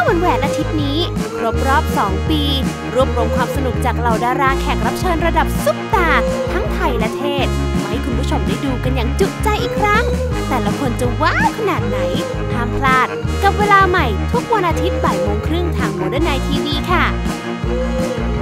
แหวนอาทิตย์นี้ครบรอบ 2 ปีรวบรวมความสนุกจากเหล่าดาราแขกรับเชิญระดับซุปตาร์ทั้งไทยและเทศมาให้คุณผู้ชมได้ดูกันอย่างจุใจอีกครั้งแต่ละคนจะว้าวขนาดไหนห้ามพลาดกับเวลาใหม่ทุกวันอาทิตย์บ่ายโมงครึ่งทาง Modern Night TV ค่ะ